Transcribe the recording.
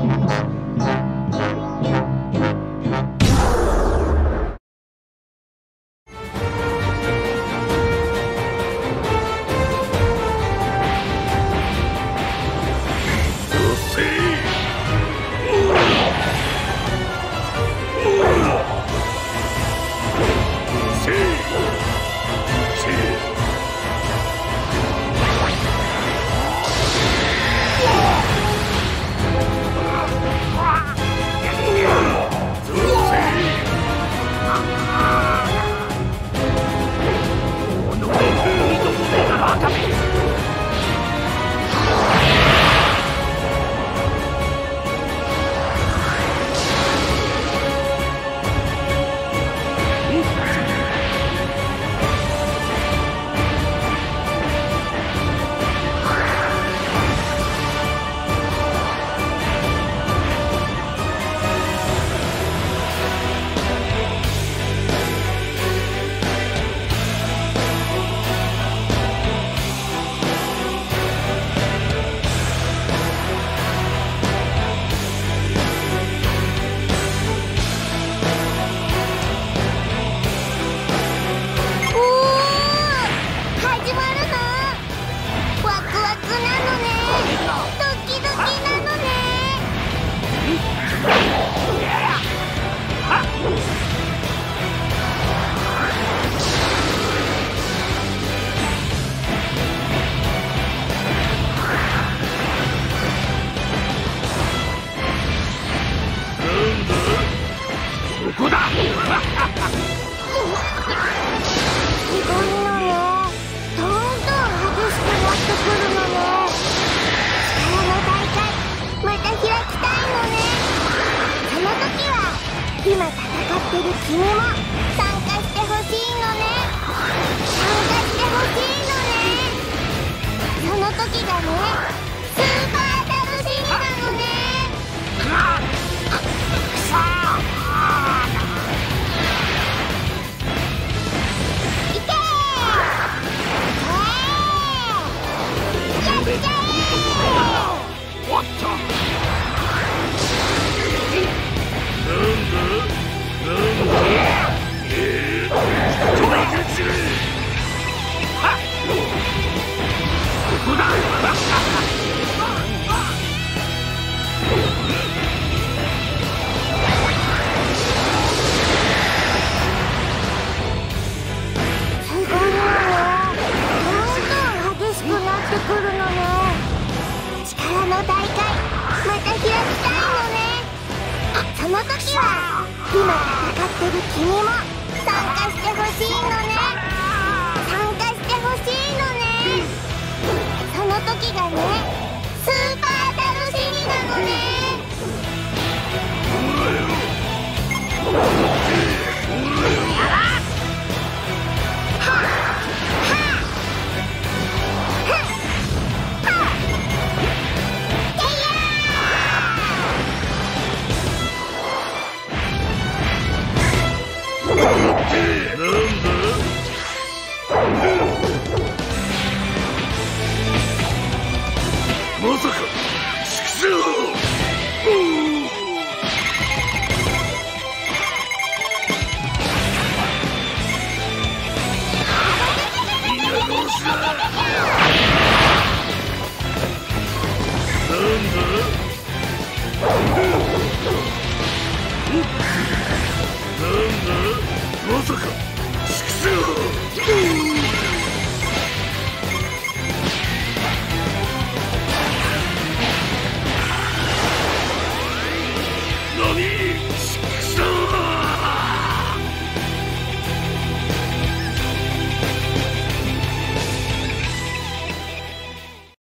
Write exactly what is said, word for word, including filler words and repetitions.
今戦ってる君も参加してほしいのね。参加してほしいのね。その時がね、スーパー楽しみなのね。くそー、いけー、やっちゃえー。おっと、その時は今戦ってる君も参加してほしいのね。参加してほしいのね。その時がね、スーパー楽しみなのね。 まさか畜生みんなどうした。なんだなんだまさか畜生